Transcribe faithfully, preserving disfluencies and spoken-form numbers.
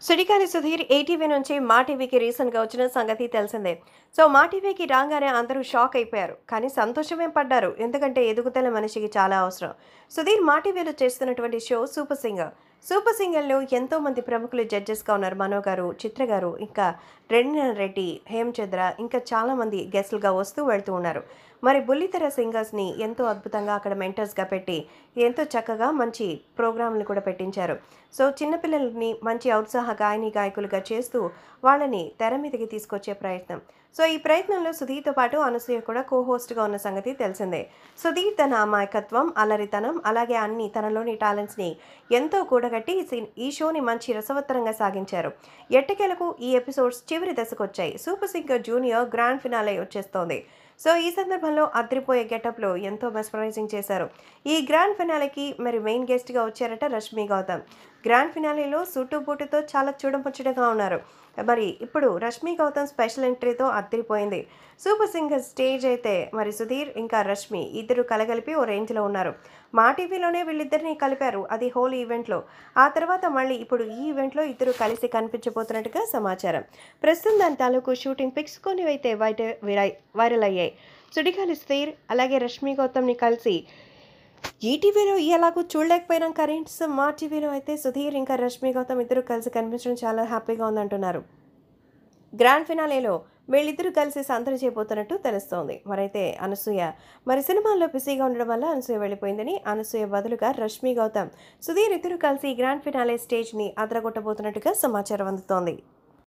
Sudigali Sudheer ATV నుంచి మా టీవీకి రీసెంట్గా వచ్చిన సంగతి తెలిసిందే. సో మా టీవీకి రాగానే అందరూ షాక్ అయిపోయారు. కానీ సంతోషమే పడ్డారు. ఎందుకంటే ఎదుగుదల మనిషికి చాలా అవసరం. సుధీర్ మా టీవీలో చేస్తున్నటువంటి షో సూపర్ సింగర్. సూపర్ సింగర్లో ఎంతో మంది ప్రముఖులు జడ్జెస్గా ఉన్నారు. మనో గారు, చిత్ర గారు, ఇంకా రెండన రెడ్డి, హేమచంద్ర, ఇంకా చాలామంది గెస్టులుగా వస్తూ వెళ్తూ ఉన్నారు. మరి బుల్లితెర సింగర్స్ని ఎంతో అద్భుతంగా అక్కడ మెంటర్స్గా పెట్టి ఎంతో చక్కగా మంచి ప్రోగ్రాంలు కూడా పెట్టించారు. సో చిన్నపిల్లల్ని మంచి ఔత్సాహ గాయని గాయకులుగా చేస్తూ వాళ్ళని తెర మీదకి తీసుకొచ్చే ప్రయత్నం. సో ఈ ప్రయత్నంలో సుధీర్తో పాటు అనసూయ కూడా కో హోస్ట్గా ఉన్న సంగతి తెలిసిందే. సుధీర్ తన అమాయకత్వం, అల్లరితనం, అలాగే అన్ని తనలోని టాలెంట్స్ని ఎంతో కూడగట్టి ఈ సీ- ఈ షోని మంచి రసవత్తరంగా సాగించారు. ఎట్టకేలకు ఈ ఎపిసోడ్స్ చివరి దశకు వచ్చాయి. Super singer junior grand finale వచ్చేస్తోంది. సో ఈ సందర్భంలో అద్రిపోయే గెటప్లో ఎంతో మెస్మరైజింగ్ చేశారు. ఈ గ్రాండ్ ఫినాలేకి మరి మెయిన్ గెస్ట్గా వచ్చారట రష్మి గౌతమ్. గ్రాండ్ ఫినాలేలో సూటు బూటుతో చాలా చూడముచ్చటగా ఉన్నారు. మరి ఇప్పుడు రష్మి గౌతమ్ స్పెషల్ ఎంట్రీతో అదిరిపోయింది. సూపర్ సింగర్ స్టేజ్ అయితే మరి సుధీర్ ఇంకా రష్మి ఇద్దరు కలగలిపి ఓ రేంజ్లో ఉన్నారు. మా టీవీలోనే వీళ్ళిద్దరిని కలిపారు, అది హోల్ ఈవెంట్లో. ఆ తర్వాత మళ్ళీ ఇప్పుడు ఈ ఈవెంట్లో ఇద్దరు కలిసి కనిపించబోతున్నట్టుగా సమాచారం. ప్రస్తుతం దాని తాలూకు షూటింగ్ పిక్స్ కొన్ని అయితే వైట విరై వైరల్ అయ్యాయి. సుడిగాలి సుధీర్ అలాగే రష్మి గౌతమ్ని కలిసి ఈటీవీలో ఎలాగో చూడలేకపోయినాం, కరెంట్స్ మా టీవీలో అయితే సుధీర్ ఇంకా రష్మి గౌతమ్ ఇద్దరు కలిసి కనిపించడం చాలా హ్యాపీగా ఉందంటున్నారు. గ్రాండ్ ఫినాలేలో వీళ్ళిద్దరూ కలిసి సందడి చేయబోతున్నట్టు తెలుస్తోంది. మరైతే అనసూయ మరి సినిమాల్లో బిజీగా ఉండడం వల్ల అనసూయ వెళ్ళిపోయిందని, అనసూయ బదులుగా రష్మి గౌతమ్, సుధీర్ ఇద్దరు కలిసి గ్రాండ్ ఫినాలే స్టేజ్ని అదరగొట్టబోతున్నట్టుగా సమాచారం అందుతోంది.